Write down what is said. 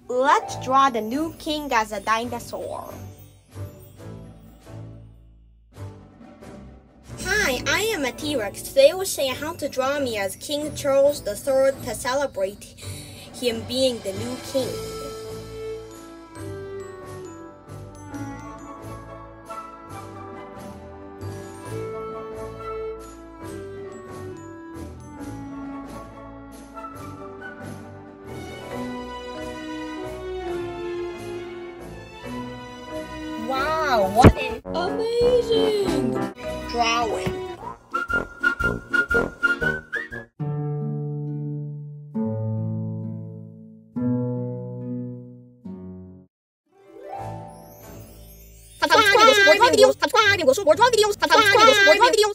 Let's draw the new king as a dinosaur. Hi, I am a T-Rex. Today we'll show you how to draw me as King Charles III to celebrate him being the new king. Wow, what an amazing drawing! Subscribe and go support my videos.